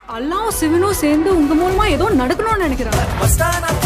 அல்லாவும் சிவனும் சேர்ந்து உங்க மூலமா ஏதோ நடக்கணும்னு நினைக்கிறாங்க.